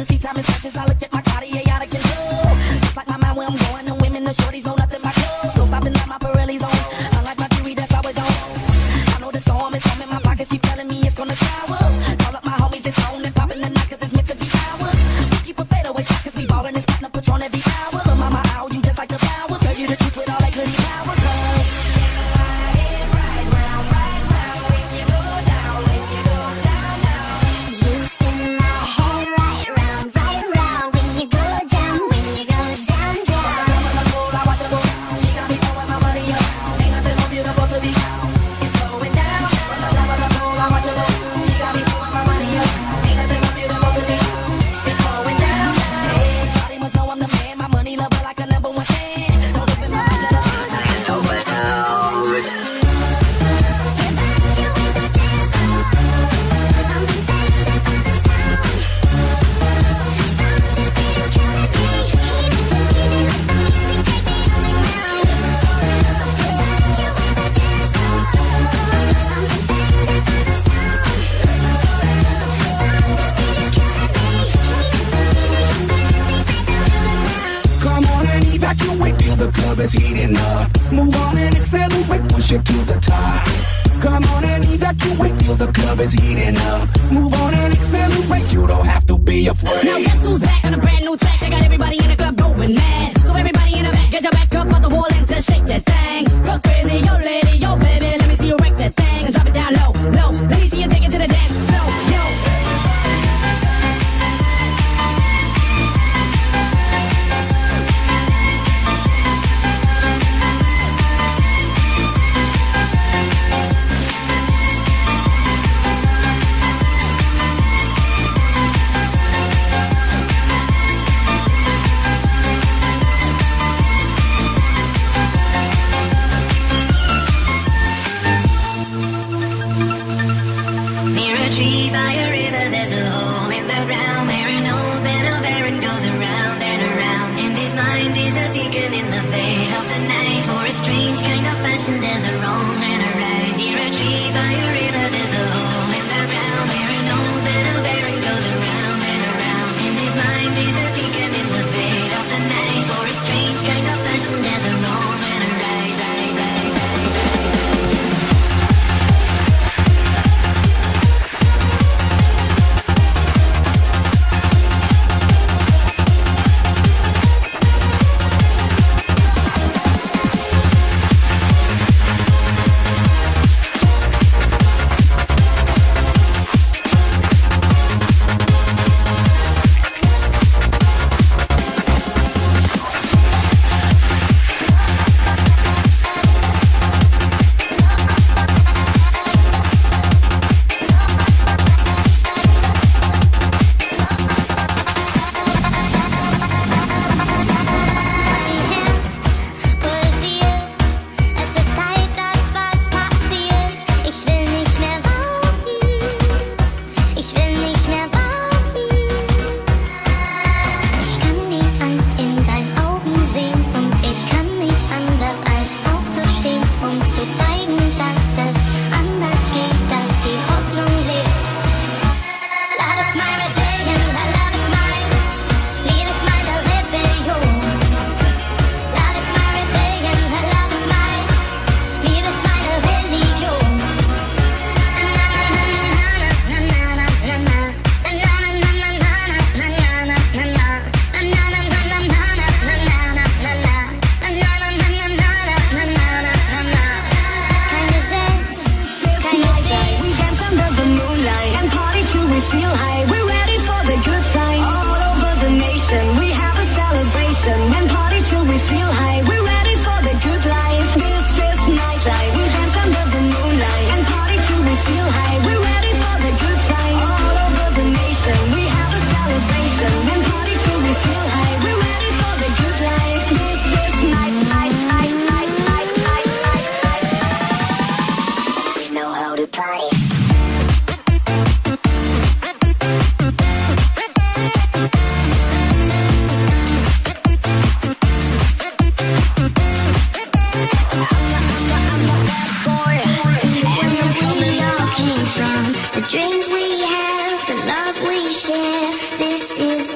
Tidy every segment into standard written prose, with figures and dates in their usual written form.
to see time is precious. I look at my Cartier out of control. Just like my mind where I'm going. The women, the shorties know nothing but clothes. No stopping at my Pirelli's on. Unlike my jewelry, that's always on. I know the storm is coming. My pockets keep telling me it's gonna shower. Call up my homies, it's on and popping the night 'cause it's meant to be ours. We keep a fadeaway shot 'cause we ballin' and spotting a Patron every hour. Look, mama, ow, you just like the flowers. Tell you the truth with all that goody power. 'Cause the club is heating up. Move on and accelerate, push it to the top. Come on and evacuate, feel the club is heating up. Move on and accelerate, you don't have to be afraid. Now guess who's back on a brand new track? They got everybody in the club going mad. So everybody in the back, get your back up on the wall and just shake that thing. Go crazy, yo lady, yo baby, let me see you wreck that thing and drop it down low, low. Let me see you take it to the dance floor, yo.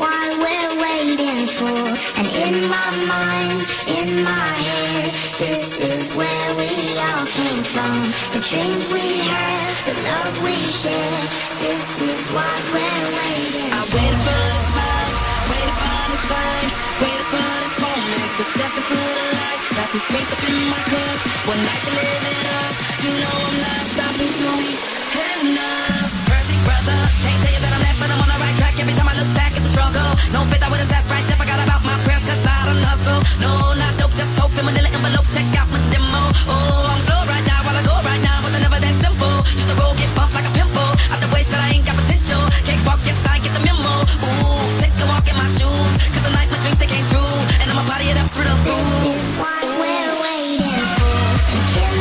what we're waiting for. And in my mind, in my head, this is where we all came from. The dreams we had, the love we share, this is what we're waiting for. I waited for this life, waited for this time, waited for this moment to step into the light. Got this drink up in my cup, one night to live it up. You know I'm not stopping till we had enough. Perfect brother, can't tell you that I'm left, but I'm on the right track. Every time I look back, it's a struggle. No faith, I would've sat right there, forgot about my prayers, cause I don't hustle. No, not dope, just hope in manila envelope, check out my demo. Oh, I'm flow right now, while I go right now, wasn't never that simple. Used to roll, get bumped like a pimple, out the waist that I ain't got potential. Can't walk, yes, I get the memo. Ooh, take a walk in my shoes, cause the night my dreams, they came true. And I'ma party it up through the roof. This is what we're waiting for. And in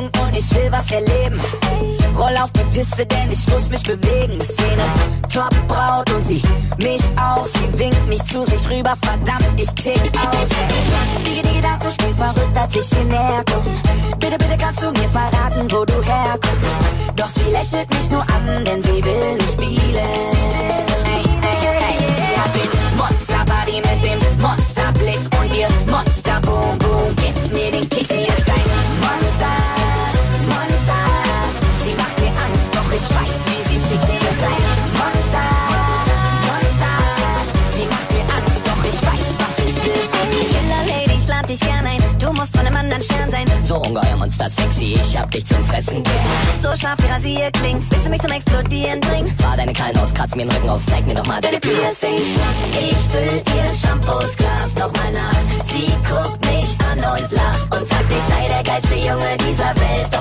und ich will was erleben. Roll auf die Piste, denn ich muss mich bewegen. Szene, Top-Braut und sie mich auch. Sie winkt mich zu sich rüber, verdammt, ich tick aus. Die Gedanken spielen verrückt, als ich hier näher komm. Bitte, bitte kannst du mir verraten, wo du herkommst. Doch sie lächelt mich nur an, denn sie will nicht spielen. Sie hat den Monster-Body mit dem Monsterblick und ihr Monster-Boom-Boom gibt mir den Kick. Sie ist ein Monster, Monster. Sie macht mir Angst, doch ich weiß, wie sie tickt. Sie ist ein Monster, Monster. Sie macht mir Angst, doch ich weiß, was ich will. Killer Lady, ich lad dich gern ein. Du musst von einem anderen Stern sein. So ungeheuer Monster sexy, ich hab dich zum Fressen gern. So scharf wie Rasierklingen, willst du mich zum Explodieren bringen? Fahr deine Krallen aus, kratz mir den Rücken auf, zeig mir doch mal deine Piercings. Ich füll ihr Shampoosglas nochmal nach. Sie guckt mich an und lacht und sagt, ich sei der geilste Junge dieser Welt.